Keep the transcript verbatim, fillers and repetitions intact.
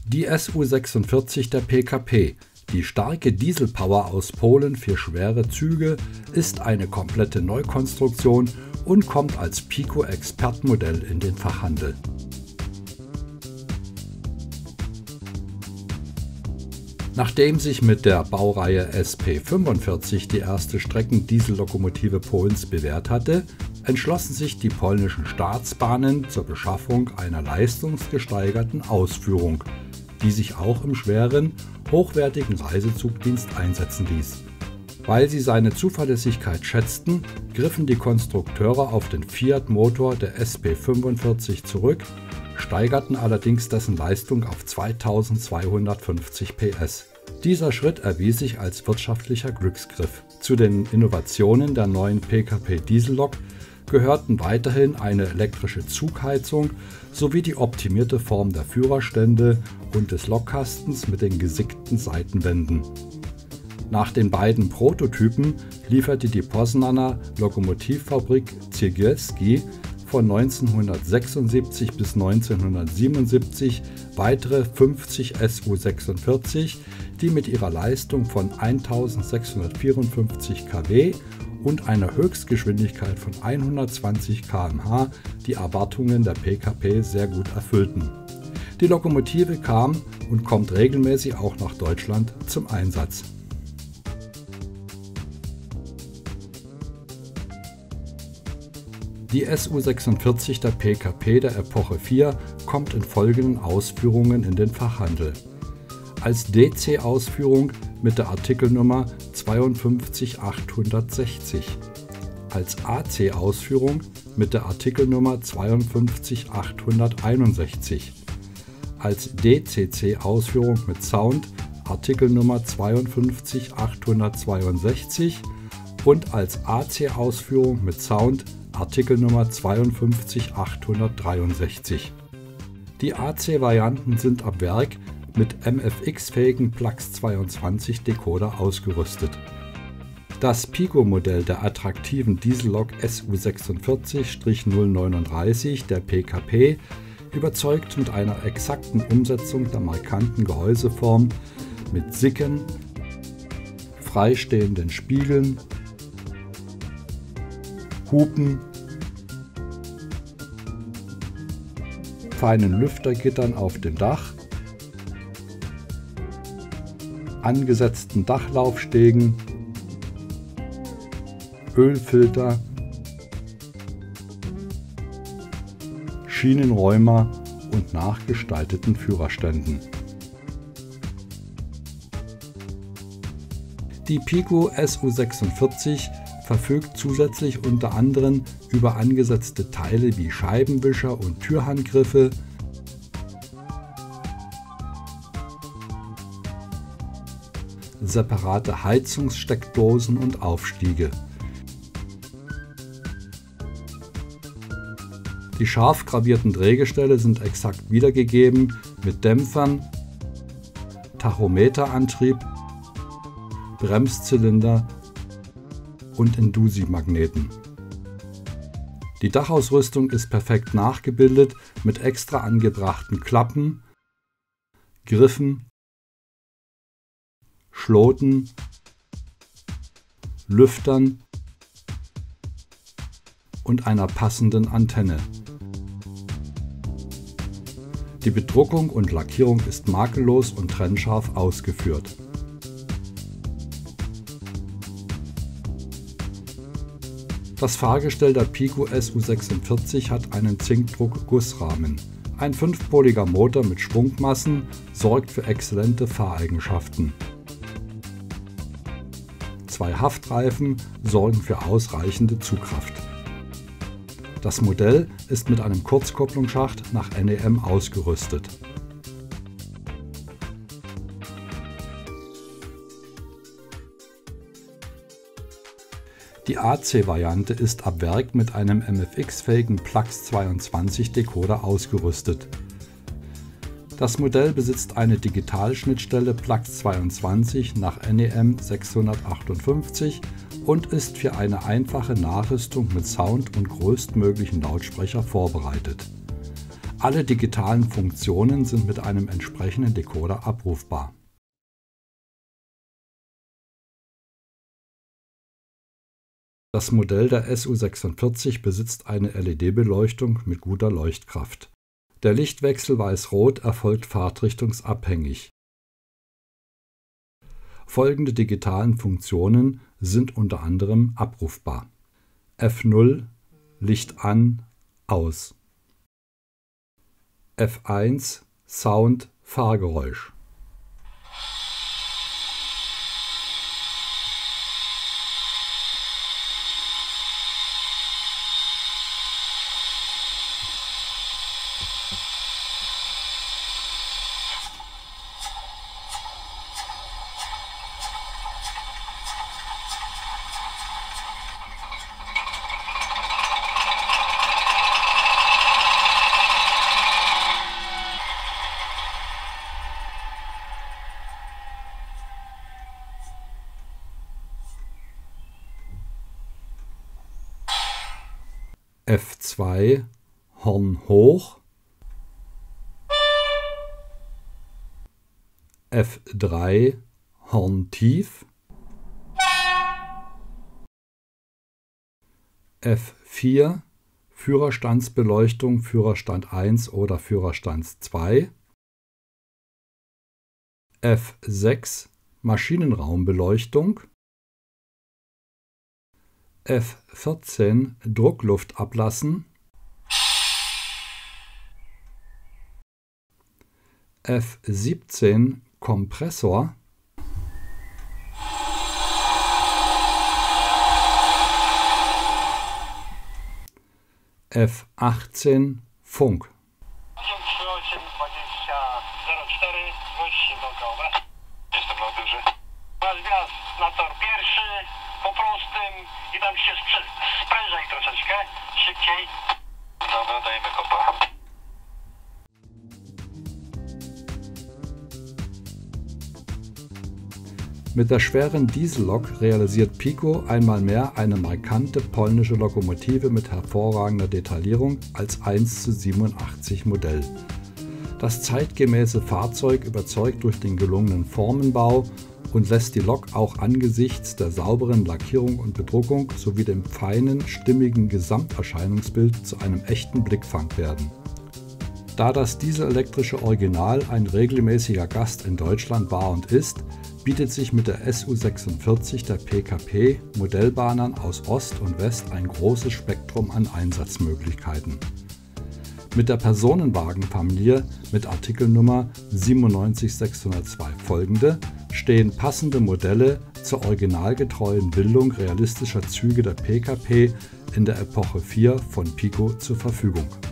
Die S U sechsundvierzig der P K P, die starke Dieselpower aus Polen für schwere Züge, ist eine komplette Neukonstruktion und kommt als Pico-Expertmodell in den Fachhandel. Nachdem sich mit der Baureihe S P fünfundvierzig die erste Streckendiesellokomotive Polens bewährt hatte, entschlossen sich die polnischen Staatsbahnen zur Beschaffung einer leistungsgesteigerten Ausführung, die sich auch im schweren, hochwertigen Reisezugdienst einsetzen ließ. Weil sie seine Zuverlässigkeit schätzten, griffen die Konstrukteure auf den Fiat-Motor der S P fünfundvierzig zurück, steigerten allerdings dessen Leistung auf zweitausendzweihundertfünfzig P S. Dieser Schritt erwies sich als wirtschaftlicher Glücksgriff. Zu den Innovationen der neuen P K P-Diesellok gehörten weiterhin eine elektrische Zugheizung sowie die optimierte Form der Führerstände und des Lokkastens mit den gesickten Seitenwänden. Nach den beiden Prototypen lieferte die Poznaner Lokomotivfabrik Cegielski von neunzehnhundertsechsundsiebzig bis neunzehnhundertsiebenundsiebzig weitere fünfzig S U sechsundvierzig, die mit ihrer Leistung von eintausendsechshundertvierundfünfzig Kilowatt und einer Höchstgeschwindigkeit von hundertzwanzig Kilometer pro Stunde die Erwartungen der P K P sehr gut erfüllten. Die Lokomotive kam und kommt regelmäßig auch nach Deutschland zum Einsatz. Die S U sechsundvierzig der P K P der Epoche vier kommt in folgenden Ausführungen in den Fachhandel: als D C-Ausführung mit der Artikelnummer zweiundfünfzig achthundertsechzig, als A C-Ausführung mit der Artikelnummer zweiundfünfzig achthunderteinundsechzig, als D C C-Ausführung mit Sound Artikelnummer zweiundfünfzig achthundertzweiundsechzig und als A C-Ausführung mit Sound Artikelnummer zweiundfünfzig achthundertdreiundsechzig. Die A C-Varianten sind ab Werk mit M F X-fähigen Plax zweiundzwanzig Decoder ausgerüstet. Das Pico-Modell der attraktiven Diesellok S U sechsundvierzig null neununddreißig der P K P überzeugt mit einer exakten Umsetzung der markanten Gehäuseform mit Sicken, freistehenden Spiegeln, Hupen, feinen Lüftergittern auf dem Dach, angesetzten Dachlaufstegen, Ölfilter, Schienenräumer und nachgestalteten Führerständen. Die Pico S U sechsundvierzig verfügt zusätzlich unter anderem über angesetzte Teile wie Scheibenwischer und Türhandgriffe, separate Heizungssteckdosen und Aufstiege. Die scharf gravierten Drehgestelle sind exakt wiedergegeben mit Dämpfern, Tachometerantrieb, Bremszylinder und Indusi-Magneten. Die Dachausrüstung ist perfekt nachgebildet mit extra angebrachten Klappen, Griffen, Schloten, Lüftern und einer passenden Antenne. Die Bedruckung und Lackierung ist makellos und trennscharf ausgeführt. Das Fahrgestell der Pico S U sechsundvierzig hat einen Zinkdruck-Gussrahmen. Ein fünfpoliger Motor mit Schwungmassen sorgt für exzellente Fahreigenschaften. Zwei Haftreifen sorgen für ausreichende Zugkraft. Das Modell ist mit einem Kurzkupplungsschacht nach N E M ausgerüstet. Die A C-Variante ist ab Werk mit einem M F X-fähigen Plax zweiundzwanzig Decoder ausgerüstet. Das Modell besitzt eine Digitalschnittstelle Plax zweiundzwanzig nach N E M sechshundertachtundfünfzig und ist für eine einfache Nachrüstung mit Sound und größtmöglichen Lautsprecher vorbereitet. Alle digitalen Funktionen sind mit einem entsprechenden Decoder abrufbar. Das Modell der S U sechsundvierzig besitzt eine L E D-Beleuchtung mit guter Leuchtkraft. Der Lichtwechsel Weiß-Rot erfolgt fahrtrichtungsabhängig. Folgende digitalen Funktionen sind unter anderem abrufbar: F null Licht an, aus, F eins Sound, Fahrgeräusch, F zwei Horn hoch, F drei Horn tief, F vier Führerstandsbeleuchtung Führerstand eins oder Führerstand zwei, F sechs Maschinenraumbeleuchtung, F vierzehn Druckluft ablassen, F siebzehn Kompressor, F achtzehn Funk. Na tor pierwszy po prostym i tam się sprężaj troszeczkę szybciej. Dobra, dajemy kopa. Mit der schweren Diesellok realisiert Pico einmal mehr eine markante polnische Lokomotive mit hervorragender Detaillierung als eins zu siebenundachtzig Modell. Das zeitgemäße Fahrzeug überzeugt durch den gelungenen Formenbau und lässt die Lok auch angesichts der sauberen Lackierung und Bedruckung sowie dem feinen, stimmigen Gesamterscheinungsbild zu einem echten Blickfang werden. Da das dieselelektrische Original ein regelmäßiger Gast in Deutschland war und ist, bietet sich mit der S U sechsundvierzig der P K P Modellbahnern aus Ost und West ein großes Spektrum an Einsatzmöglichkeiten. Mit der Personenwagenfamilie mit Artikelnummer siebenundneunzig sechshundertzwei folgende stehen passende Modelle zur originalgetreuen Bildung realistischer Züge der P K P in der Epoche vier von Pico zur Verfügung.